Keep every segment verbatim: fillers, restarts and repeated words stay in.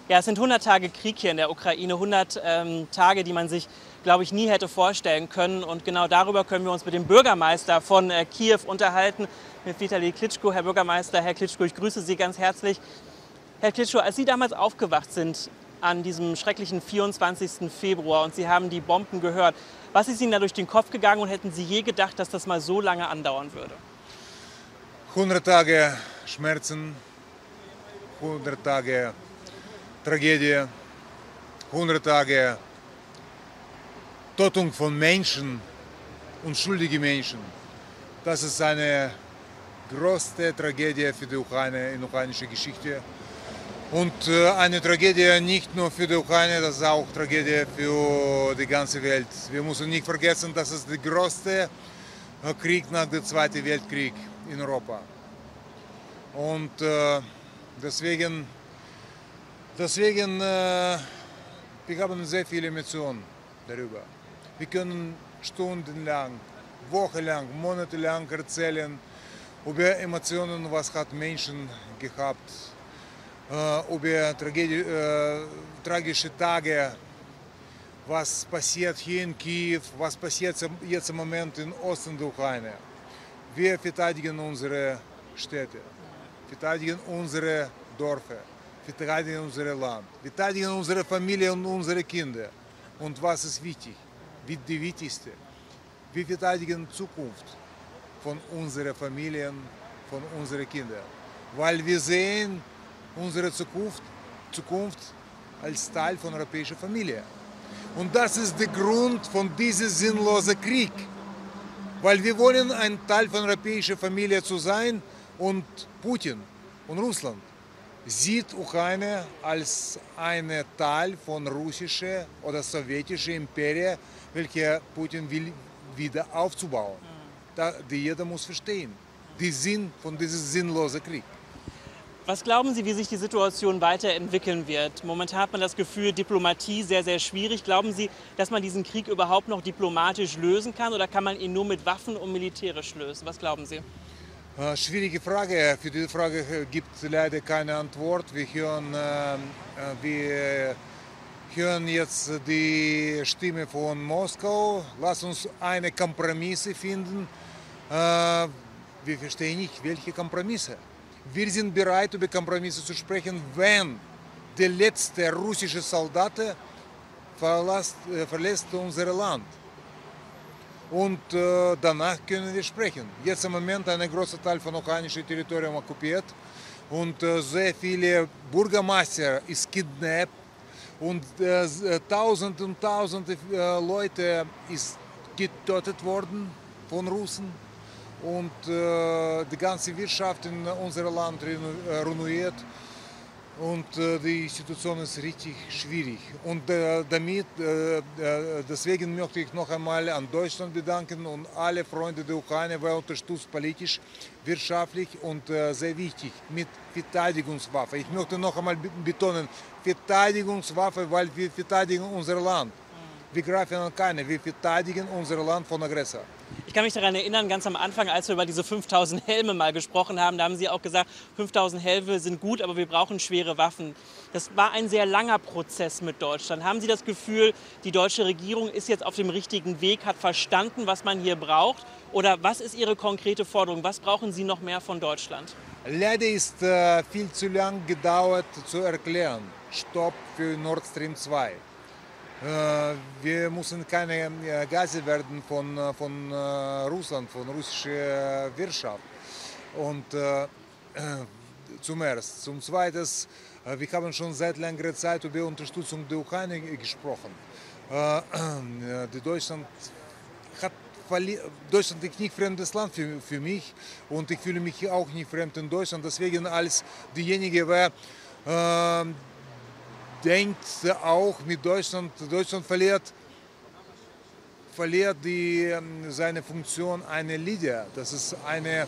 Ja, es sind hundert Tage Krieg hier in der Ukraine, hundert ähm, Tage, die man sich, glaube ich, nie hätte vorstellen können. Und genau darüber können wir uns mit dem Bürgermeister von äh, Kiew unterhalten, mit Vitali Klitschko. Herr Bürgermeister, Herr Klitschko, ich grüße Sie ganz herzlich. Herr Klitschko, als Sie damals aufgewacht sind an diesem schrecklichen vierundzwanzigsten Februar und Sie haben die Bomben gehört, was ist Ihnen da durch den Kopf gegangen und hätten Sie je gedacht, dass das mal so lange andauern würde? hundert Tage Schmerzen, hundert Tage Tragödie, hundert Tage Tötung von Menschen, unschuldige Menschen. Das ist eine größte Tragödie für die Ukraine in der ukrainischen Geschichte. Und eine Tragödie nicht nur für die Ukraine, das ist auch eine Tragödie für die ganze Welt. Wir müssen nicht vergessen, das ist der größte Krieg nach dem Zweiten Weltkrieg in Europa. Und deswegen Deswegen, äh, wir haben sehr viele Emotionen darüber. Wir können stundenlang, wochenlang, monatelang erzählen über Emotionen, was hat Menschen gehabt, äh, über Tragödie, äh, tragische Tage, was passiert hier in Kiew, was passiert jetzt im Moment im Osten der Ukraine. Wir verteidigen unsere Städte, verteidigen unsere Dörfer. Wir verteidigen unser Land, wir verteidigen unsere Familie und unsere Kinder. Und was ist wichtig? Die Wichtigste, wir verteidigen die Zukunft von unseren Familien, von unseren Kindern. Weil wir sehen unsere Zukunft, Zukunft als Teil von der europäischen Familie. Und das ist der Grund von diesem sinnlosen Krieg. Weil wir wollen ein Teil von der europäischen Familie zu sein und Putin und Russland sieht Ukraine als einen Teil von russischen oder sowjetischen Imperien, welche Putin will wieder aufzubauen. Da, die jeder muss verstehen, den Sinn von diesem sinnlosen Krieg. Was glauben Sie, wie sich die Situation weiterentwickeln wird? Momentan hat man das Gefühl, Diplomatie sehr, sehr schwierig. Glauben Sie, dass man diesen Krieg überhaupt noch diplomatisch lösen kann oder kann man ihn nur mit Waffen und militärisch lösen? Was glauben Sie? Schwierige Frage. Für diese Frage gibt es leider keine Antwort. Wir hören, äh, wir hören jetzt die Stimme von Moskau. Lass uns eine Kompromisse finden. Äh, wir verstehen nicht, welche Kompromisse. Wir sind bereit, über Kompromisse zu sprechen, wenn der letzte russische Soldat verlässt, äh, verlässt unser Land. Und äh, danach können wir sprechen. Jetzt im Moment ein großer Teil von ukrainischem Territorium okkupiert und äh, sehr viele Bürgermeister ist kidnappt und äh, tausende und tausende äh, Leute ist getötet worden von Russen und äh, die ganze Wirtschaft in unserem Land ruiniert. Und äh, die Situation ist richtig schwierig. Und äh, damit, äh, deswegen möchte ich noch einmal an Deutschland bedanken und alle Freunde der Ukraine, weil unterstützt politisch, wirtschaftlich und äh, sehr wichtig mit Verteidigungswaffe. Ich möchte noch einmal betonen, Verteidigungswaffe, weil wir verteidigen unser Land. Wir greifen an keine, wir verteidigen unser Land von Aggressor. Ich kann mich daran erinnern, ganz am Anfang, als wir über diese fünftausend Helme mal gesprochen haben, da haben Sie auch gesagt, fünftausend Helme sind gut, aber wir brauchen schwere Waffen. Das war ein sehr langer Prozess mit Deutschland. Haben Sie das Gefühl, die deutsche Regierung ist jetzt auf dem richtigen Weg, hat verstanden, was man hier braucht? Oder was ist Ihre konkrete Forderung? Was brauchen Sie noch mehr von Deutschland? Leider ist äh, viel zu lang gedauert zu erklären. Stopp für Nord Stream zwei. Wir müssen keine Gase werden von, von Russland, von russischer Wirtschaft. Und äh, zum Ersten. Zum Zweiten, wir haben schon seit längerer Zeit über Unterstützung der Ukraine gesprochen. Äh, die Deutschland hat Deutschland ist nicht fremdes Land für, für mich und ich fühle mich auch nicht fremd in Deutschland. Deswegen als diejenige, wer äh, denkt auch mit Deutschland, Deutschland verliert, verliert die, seine Funktion eine Leader. Das ist ein äh,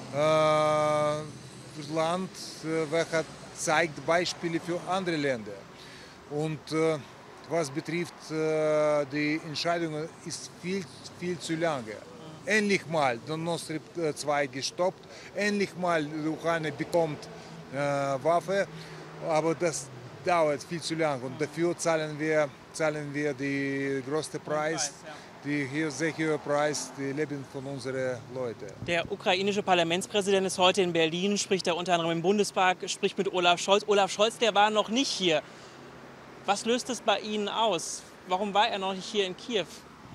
Land, welches zeigt Beispiele für andere Länder. Und äh, was betrifft äh, die Entscheidung, ist viel, viel zu lange. Endlich mal der Nord Stream zwei gestoppt, endlich mal die Ukraine bekommt äh, Waffe, aber das dauert viel zu lang und dafür zahlen wir, zahlen wir den größten Preis, den hier sehr hohen Preis, das Leben von unseren Leuten. Der ukrainische Parlamentspräsident ist heute in Berlin, spricht da unter anderem im Bundestag, spricht mit Olaf Scholz. Olaf Scholz, der war noch nicht hier. Was löst es bei Ihnen aus? Warum war er noch nicht hier in Kiew?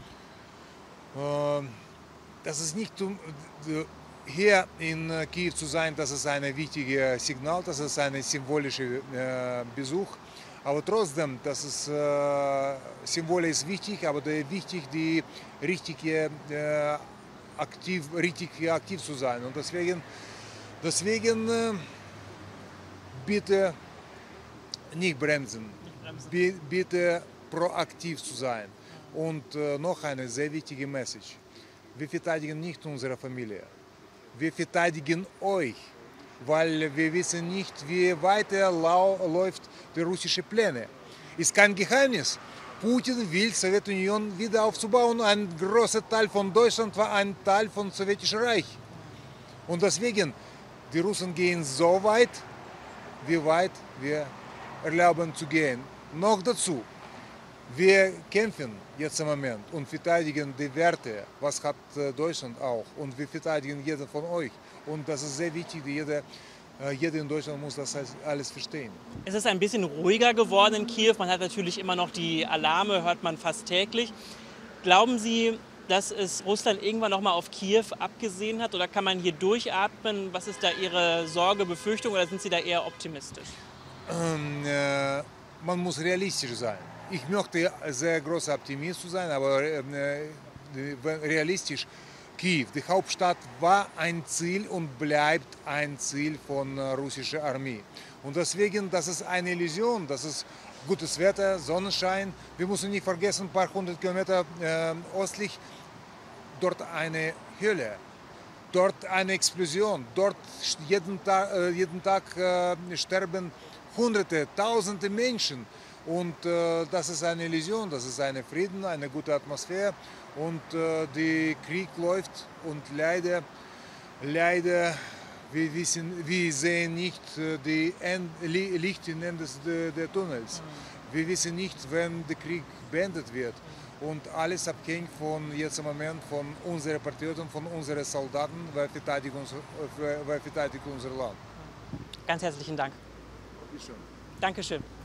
Ähm, das ist nicht um, hier in Kiew zu sein, das ist ein wichtiges Signal, das ist ein symbolischer äh, Besuch. Aber trotzdem, das ist, äh, Symbol ist wichtig, aber der, wichtig, die richtige, äh, aktiv, richtig aktiv zu sein. Und deswegen, deswegen äh, bitte nicht bremsen, Nicht bremsen. bitte proaktiv zu sein. Und äh, noch eine sehr wichtige Message. Wir verteidigen nicht unsere Familie. Wir verteidigen euch, weil wir wissen nicht, wie weiter läuft die russische Pläne. Ist kein Geheimnis. Putin will die Sowjetunion wieder aufzubauen. Ein großer Teil von Deutschland war ein Teil vom Sowjetischen Reich. Und deswegen, die Russen gehen so weit, wie weit wir erlauben zu gehen. Noch dazu, wir kämpfen jetzt im Moment und verteidigen die Werte, was hat Deutschland auch. Und wir verteidigen jeden von euch. Und das ist sehr wichtig, jeder, jeder in Deutschland muss das alles verstehen. Es ist ein bisschen ruhiger geworden in Kiew. Man hat natürlich immer noch die Alarme, hört man fast täglich. Glauben Sie, dass es Russland irgendwann noch mal auf Kiew abgesehen hat? Oder kann man hier durchatmen? Was ist da Ihre Sorge, Befürchtung oder sind Sie da eher optimistisch? Ähm, äh, man muss realistisch sein. Ich möchte sehr großer Optimist sein, aber äh, realistisch. Kiew, die Hauptstadt, war ein Ziel und bleibt ein Ziel von der russischen Armee. Und deswegen, das ist eine Illusion, das ist gutes Wetter, Sonnenschein. Wir müssen nicht vergessen, ein paar hundert Kilometer äh, östlich, dort eine Höhle, dort eine Explosion, dort jeden Tag, äh, jeden Tag äh, sterben Hunderte, Tausende Menschen. Und äh, das ist eine Illusion, das ist ein Frieden, eine gute Atmosphäre. Und äh, der Krieg läuft und leider, leider wir, wissen, wir sehen nicht äh, die End, Licht am Ende des der Tunnels. Wir wissen nicht, wann der Krieg beendet wird. Und alles abhängt von jetzt im Moment von unseren Patrioten, von unseren Soldaten, wer verteidigt, uns, wer verteidigt unser Land. Ganz herzlichen Dank. Bitte schön. Dankeschön.